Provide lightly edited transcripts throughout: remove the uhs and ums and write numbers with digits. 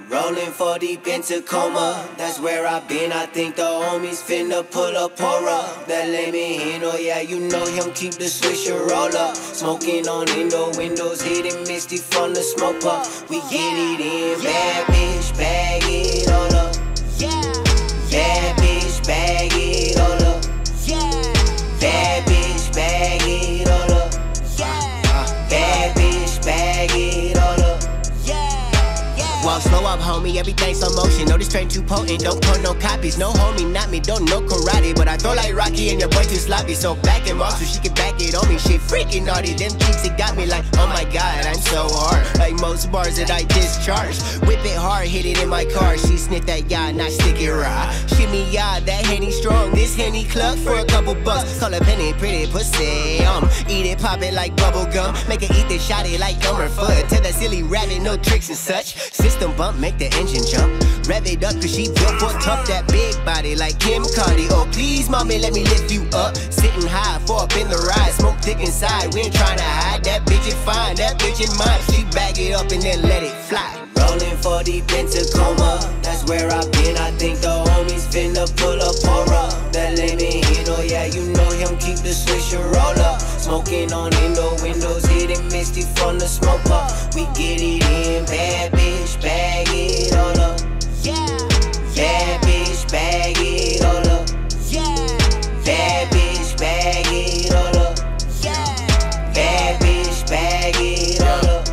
Rolling 4 deep in Tacoma, that's where I've been. I think the homies finna pull up, pour up. That lame in, oh yeah, you know him, keep the switch and roll up. Smoking on indoor windows, hitting misty from the smoke up. We get it in, bad bitch, bag it all up. Bad bitch, bag it all up. Bad bitch, bag it all up. Bad bitch, bag it all up. Walk slow up, homie, everything's slow motion. No, this train too potent, don't put no copies. No homie, not me, don't know karate. But I throw like Rocky and your boy too sloppy. So back him off so she can back it on me. Shit freaking naughty, them cheeks, it got me like, oh my god, I'm so hard. Like most bars that I discharge. Whip it hard, hit it in my car. She sniff that yah, not stick it raw. Shimmy yah, that Henny strong. This Henny cluck for a couple bucks. Call a penny pretty pussy. Eat it, pop it like bubble gum. Make her eat the shotty like Elmer Fudd. Tell that silly rabbit no tricks and such. System bump, make the engine jump. Rev it up cause she built for tough. That big body like Kim Cardi. Oh please mommy, let me lift you up. Sitting high, far up in the ride. Smoke thick inside, we ain't trying to hide. That bitch is fine, that bitch is mine. She bag it up and then let it fly. Rolling 4 deep in Tacoma, that's where I've been. I think the homies finna pull up, pour up. That lame in, oh yeah, you know him, keep the switch and roll up. Smoking on indoor windows, hitting misty from the smoke up. We get it in, bad bitch, bag it all up. Bad bitch, bag it all up. Bad bitch, bag it all up. Bad bitch, bag it all up.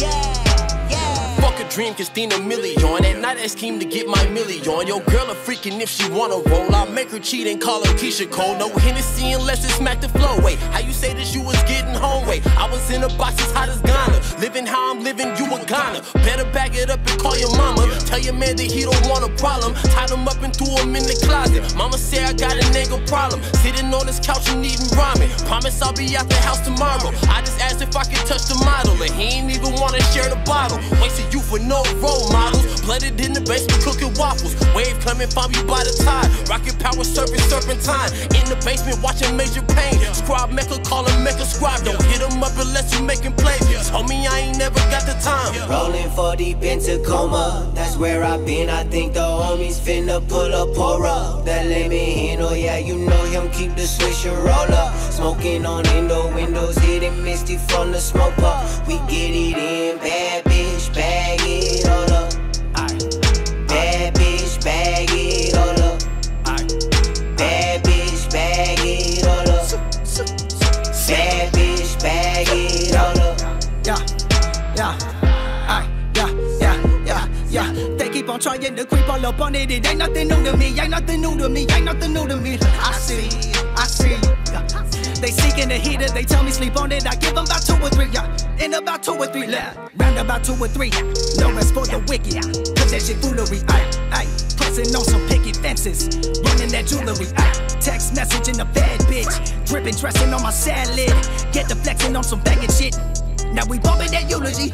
Fuck a dream, Christina million. At night I scheme to get my million. Yo girl a freaking if she wanna roll. I'll make her cheat and call her Keisha Cole. No Hennessy unless it smack the flow. Wait, how you say that you was getting home? Wait, I was in a box as hot as Ghana. Living how I'm living, you a Ghana. Better back it up and call your mama. Tell your man that he don't want a problem. Tied him up and threw him in the closet. Mama say I got an anger problem. Sitting on this couch and eating ramen. Promise I'll be out the house tomorrow. I just asked if I could touch the model, and he ain't even wanna share the bottle. Wasted you for no role models. Blooded in the basement cooking waffles. Wave coming, find you by the tide. Rocket power surfing serpentine. In the basement watching Major Pain. ScribeMecca, call him Mecca Scribe. Don't hit him up unless you making plays. Told me I ain't never got the time. Rolling 4 deep in Tacoma, that's where I've been. I think the homies finna pull up, pour up. That lame in, oh yeah, you know him, keep the switch and roll up. Smoking on indoor windows, hitting misty from the smoke up. We get it in, bad bitch, bag it all up. Bad bitch, bag it all up. Bad bitch, bag it all up. Bad bitch, bag it all up. Yeah. They keep on trying to creep all up on it. It ain't nothing new to me, ain't nothing new to me, ain't nothing new to me. I see. They seeking the heater, they tell me sleep on it. I give them about 2 or 3, in about 2 or 3 left. Round about 2 or 3, no rest for the wicked. Cause that shit foolery, pressing on some picket fences, running that jewelry, text messaging a bad bitch, dripping, dressing on my salad. Get the flexing on some banging shit. Now we bumping that eulogy,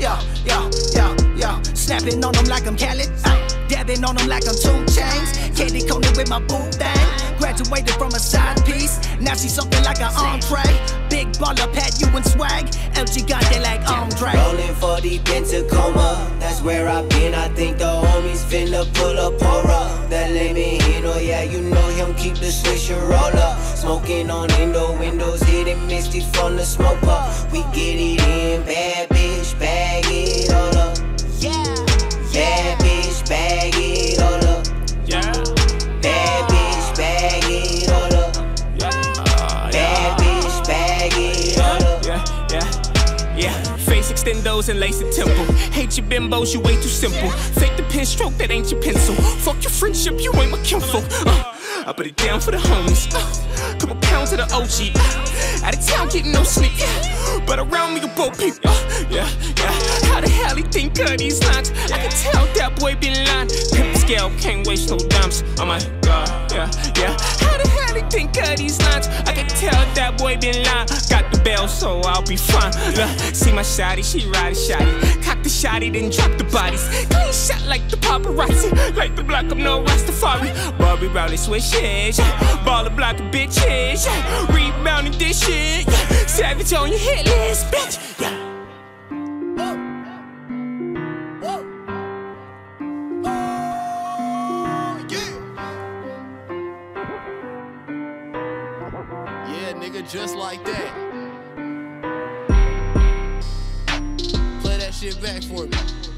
yo, snapping on them like I'm Khaled, dabbing on them like I'm 2 Chainz, candy coated with my boo thing, graduated from a side piece, now she's something like an entree, big baller, Pat, you and swag, LG got that like Andre. Rolling 4 deep in Tacoma, that's where I've been. I think the homies finna pull up, pour up. That lame in, oh yeah, you know him, keep the switch and roll up. Smoking on indoor windows, hitting misty from the smoke up. We get it in, bad bitch, bag it all up. Bad bitch, bag it all up. Bad bitch, bag it all up. Bad bitch, bag it all up. Face extendos and lace a temple. Hate your bimbos, you way too simple. Fake the pen stroke, that ain't your pencil. Fuck your friendship, you ain't my kinfolk. I put it down for the homies. Couple pounds of the OG. Out of town getting no sleep. But around me a boat people. How the hell he think of these lines? I can tell that boy been lying. Pimp scale, can't waste no dimes. Oh my god, yeah. How the hell he think of these lines? I can tell that boy been lying. Got the bell, so I'll be fine. See my shawty, she ride a shawty. Cock the shawty, then drop the bodies. Clean shot like the paparazzi. Like the block, I'm no Rastafari. Barbie Rowley swishes. Baller block of bitches. Rebounding this shit. Savage on your hit list, bitch. nigga, just like that. Play that shit back for me.